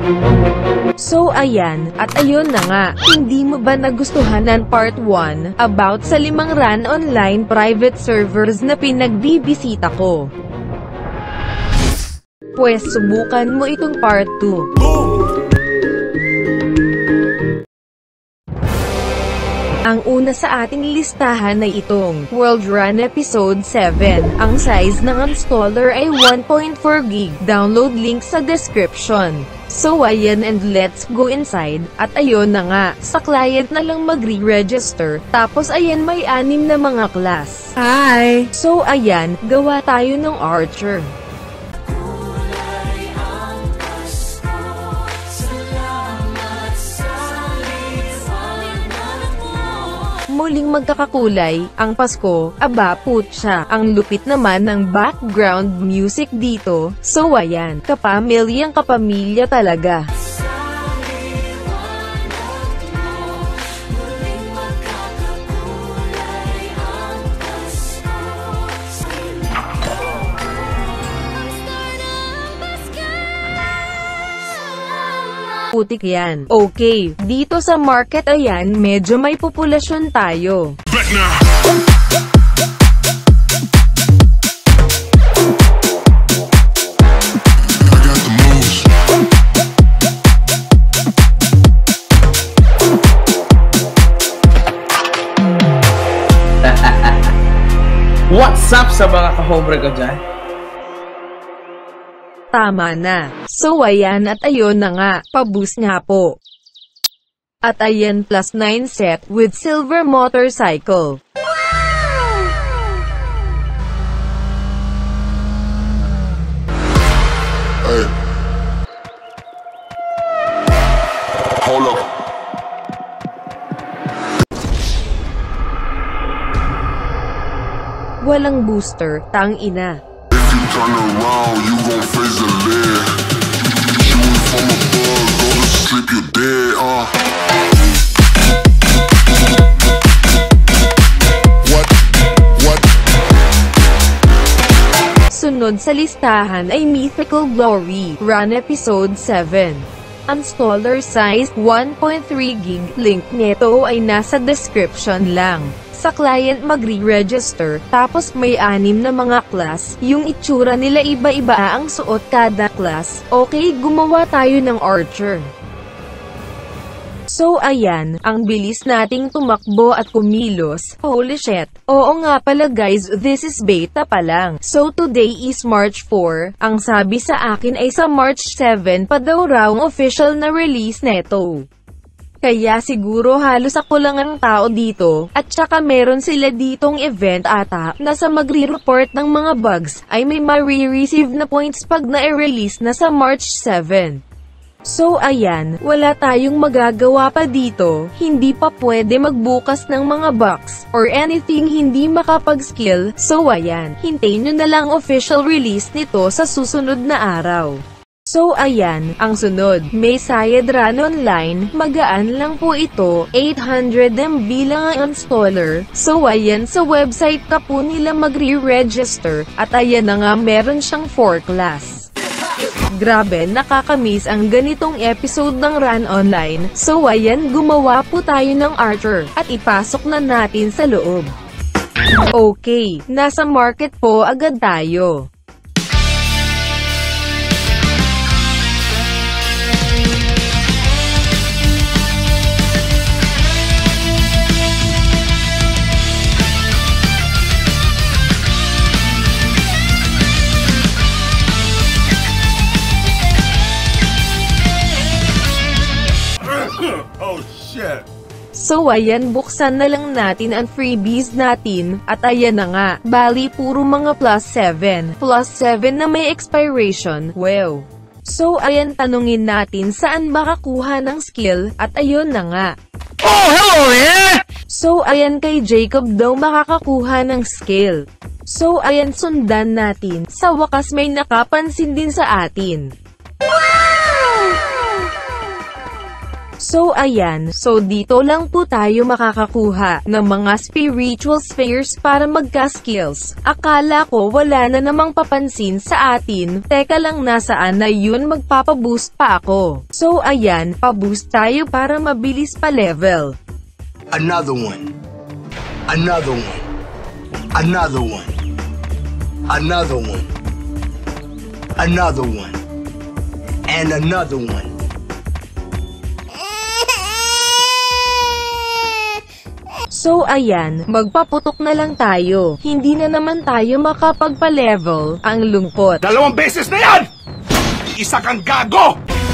So ayan, at ayun na nga, hindi mo ba nagustuhan ang part 1, about sa 5 run online private servers na pinagbibisita ko? Pwes subukan mo itong part 2. Ang una sa ating listahan ay itong World Run Episode 7. Ang size ng installer ay 1.4 GB. Download link sa description. So ayan, and let's go inside. At ayun na nga, sa client na lang magre-register. Tapos ayan, may 6 na mga class. Hi! So ayan, gawa tayo ng Archer. Muling magkakakulay, ang Pasko, aba putya, ang lupit naman ng background music dito. So ayan, kapamilyang kapamilya talaga. Putik yan. Okay, dito sa market ayan, medyo may populasyon tayo. What's up sa mga ka-hombre ko dyan? Tama na. So ayan, at ayun na nga, paboost nga po. At ayan, +9 set with silver motorcycle. Hey. Hold up. Walang booster, tang ina. Turn around, you gon' face the lead. Shooting from above, go to sleep, you're dead, What? Sunod sa listahan ay Mythical Glory, Run Episode 7. Installer size 1.3 GB. Link nito ay nasa description lang. Sa client magre-register, tapos may 6 na mga class, yung itsura nila iba-iba ang suot kada class. Okay, gumawa tayo ng Archer. So ayan, ang bilis nating tumakbo at kumilos. Holy shit. Oo nga pala guys, this is beta pa lang. So today is March 4, ang sabi sa akin ay sa March 7 pa daw raw ang official na release neto. Kaya siguro halos ako lang ang tao dito, at saka meron sila ditong event ata, na sa magre-report ng mga bugs, ay may ma-re-receive na points pag na-release na sa March 7. So ayan, wala tayong magagawa pa dito, hindi pa pwede magbukas ng mga box, or anything hindi makapag-skill. So ayan, hintayin nyo na lang official release nito sa susunod na araw. So ayan, ang sunod, may Sayed Run Online, magaan lang po ito, 800 MB lang ang installer. So ayan, sa website ka po nila magre-register, at ayan na nga meron siyang 4 class. Grabe, nakakamiss ang ganitong episode ng Run Online. So ayan, gumawa po tayo ng Archer, at ipasok na natin sa loob. Okay, nasa market po agad tayo. Oh shit. So ayan, buksan na lang natin ang freebies natin, at ayan na nga, bali puro mga +7 na may expiration. Wow. So ayan, tanungin natin saan makakuha ng skill, at ayun na nga. Oh, hello there! So ayan, kay Jacob daw makakakuha ng skill. So ayan, sundan natin. Sa wakas may nakapansin din sa atin. So ayan, so dito lang po tayo makakakuha ng mga spiritual spheres para magka-skills. Akala ko wala na namang papansin sa atin, teka lang nasaan na yun, magpapaboost pa ako. So ayan, paboost tayo para mabilis pa level. Another one. Another one. Another one. Another one. Another one. And another one. So ayan, magpaputok na lang tayo. Hindi na naman tayo makapagpa-level. Ang lungkot. 2 beses na yan! Isa kang gago!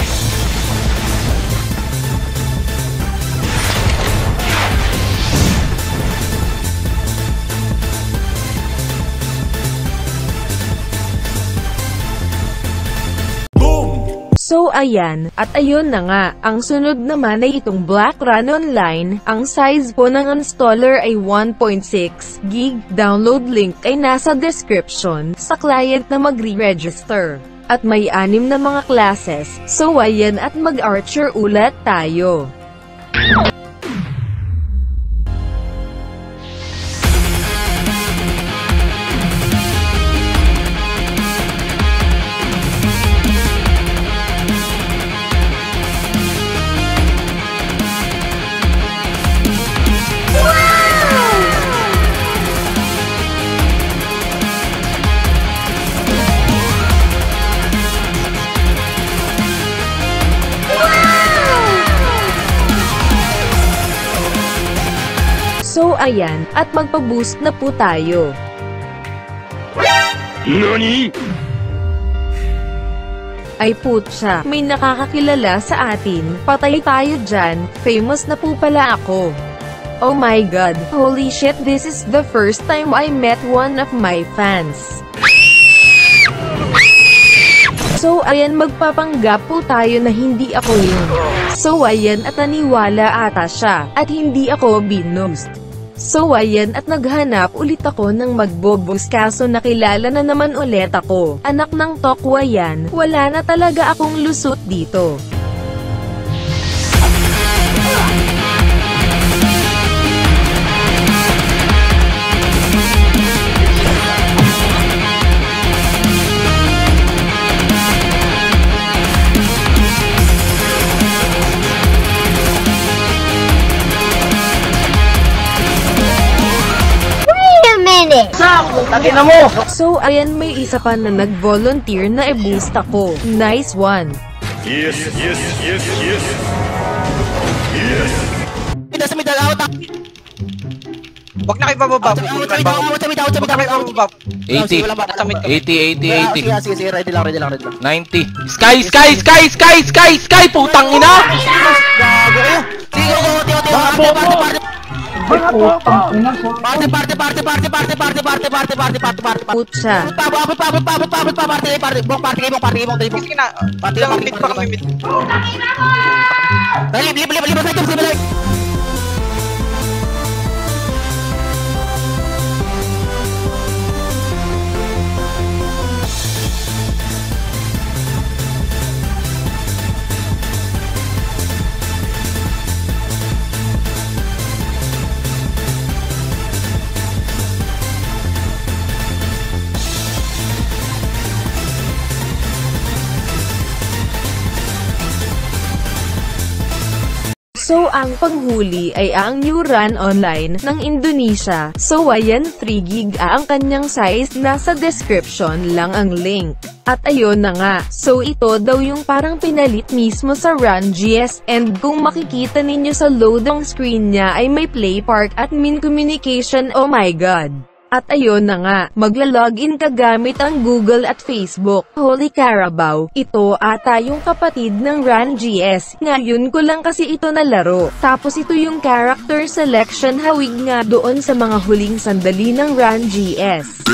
So ayan, at ayun na nga, ang sunod naman ay itong Black Run Online. Ang size po ng installer ay 1.6 GB. Download link ay nasa description sa client na magre-register. At may 6 na mga classes. So ayan, at mag-archer ulit tayo. So ayan, at magpa-boost na po tayo. NANI?! Ay putya, may nakakakilala sa atin. Patay tayo dyan, famous na po pala ako. Oh my god, holy shit, this is the first time I met one of my fans. So ayan, magpapanggap po tayo na hindi ako yun. So ayan, at naniwala ata siya, at hindi ako binost. So ayan, at naghanap ulit ako ng magbobos, kaso nakilala na naman ulit ako. Anak ng tokwa yan, wala na talaga akong lusot dito. Tagina mo! So ayan, may isa pa na nag-volunteer na i-boost ako. Nice one. Yes, yes, yes, yes. Yes. Ito sa middle out. Huwag na kayo bababa. Huwag na kayo bababa. 80, 80, 80, 80. Sige, ready lang. 90. Sky! Putang ina! Gago kayo. Sige, party. Putya. Sige na. Limit pa kami. Libre. So ang panghuli ay ang new run online ng Indonesia. So ayan, 3 GB ang kanyang size, nasa description lang ang link. At ayun na nga, so ito daw yung parang pinalit mismo sa RunGS, and kung makikita ninyo sa loading screen niya ay may play park at min communication, oh my god. At ayun na nga, magla-login ka gamit ang Google at Facebook. Holy Carabao, ito ata yung kapatid ng RunGS. Ngayon ko lang kasi ito nalaro. Tapos ito yung character selection, hawig nga doon sa mga huling sandali ng RunGS.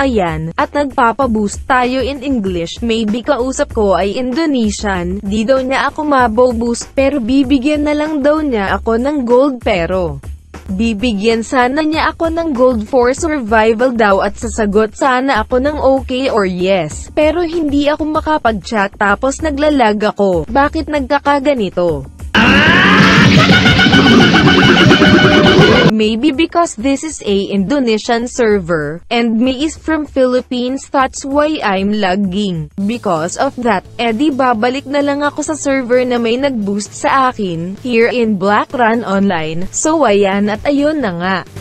ayan, at nagpapaboost tayo in English. Maybe kausap ko ay Indonesian, di daw niya ako maboboost pero bibigyan na lang daw niya ako ng gold pero bibigyan sana niya ako ng gold for survival daw at sasagot sana ako ng okay or yes. Pero hindi ako makapag-chat tapos naglalag ako. Bakit nagkakaganito? Maybe because this is a Indonesian server, and me is from Philippines, that's why I'm lagging. Because of that, edi babalik na lang ako sa server na may nag-boost sa akin, here in Black Run Online. So ayan at ayun na nga.